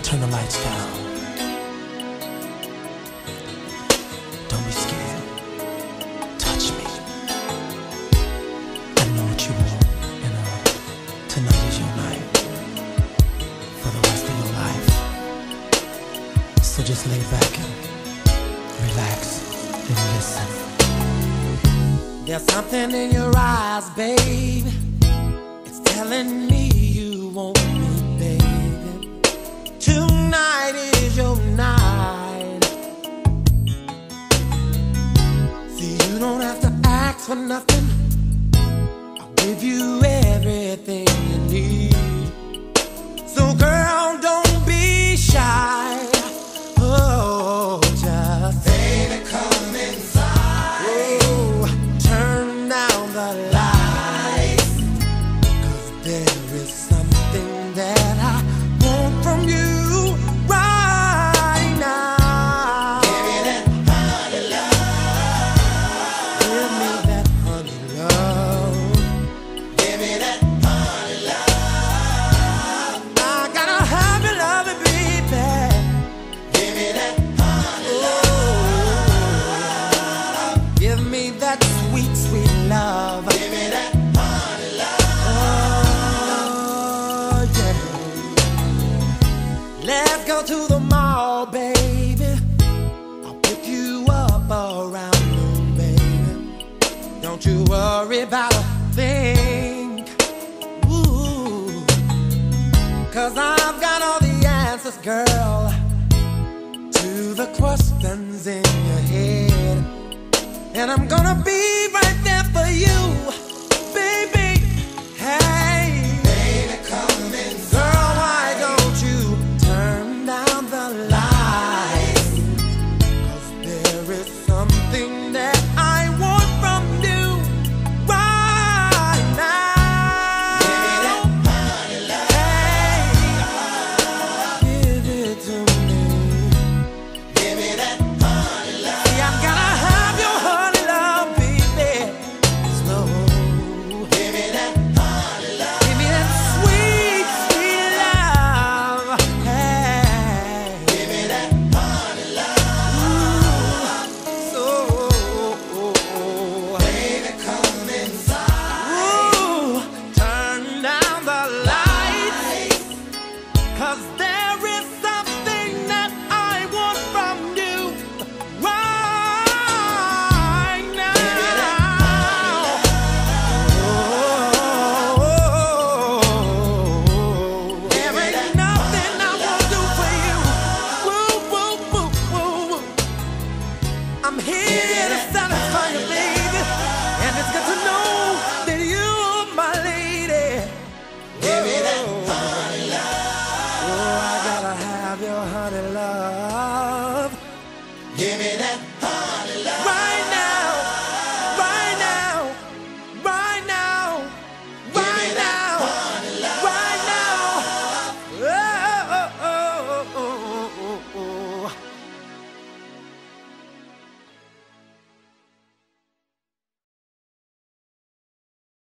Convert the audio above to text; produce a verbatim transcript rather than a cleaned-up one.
Turn the lights down. Don't be scared. Touch me. I know what you want, and uh, tonight is your night for the rest of your life. So just lay back and relax and listen. There's something in your eyes, babe. It's telling me you want me, baby. Tonight is your night. See, you don't have to ask for nothing. I'll give you everything you need. So girl, don't be shy. Oh, just baby, come inside. Oh, turn down the lights, 'cause there is something that I want from you right now. Give me that honey love. Give me that honey love. Give me that honey love. I gotta have your love, baby. Give me that honey love. Give me that sweet, sweet love. Give me that honey love. Oh, yeah. Let's go to the mall, baby. I'll pick you up around noon, baby. Don't you worry about a thing. Ooh, 'cause I've got all the answers, girl, to the questions in your head. And I'm gonna be right there for you, baby. Hey, baby, come inside. Girl, why don't you turn down the lights? 'Cause there is something that I want from you right now. Give me that honey love. Hey, give it to me. Give me that honey love. See, I'm gonna have your honey love, baby. Slow. Give me that honey love. Give me that sweet, sweet love. Hey, give me that honey love. Ooh, so baby, come inside. Ooh, turn down the lights, 'cause there is something that I want from you right now. Give me that honey love. Oh, there ain't nothing I won't do for you. Woo, woo, woo, woo, woo. I'm here to satisfy you, baby, and it's good to know that you're my lady. Give me that honey love. Oh, I gotta have your honey love. Give me that